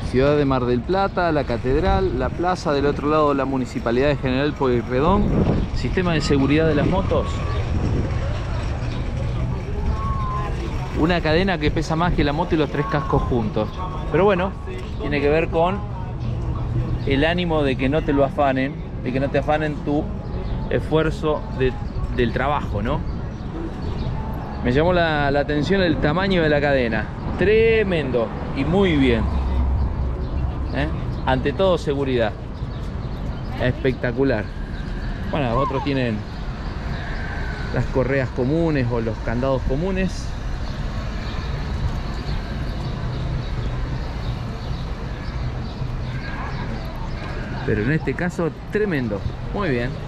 Ciudad de Mar del Plata, la catedral, la plaza, del otro lado la municipalidad de General Pueyrredón. Sistema de seguridad de las motos. Una cadena que pesa más que la moto y los 3 cascos juntos. Pero bueno, tiene que ver con el ánimo de que no te lo afanen, de que no te afanen tu esfuerzo del trabajo, ¿no? Me llamó la atención el tamaño de la cadena. Tremendo y muy bien. Ante todo, seguridad. Espectacular. Bueno, otros tienen las correas comunes o los candados comunes. Pero en este caso, tremendo. Muy bien.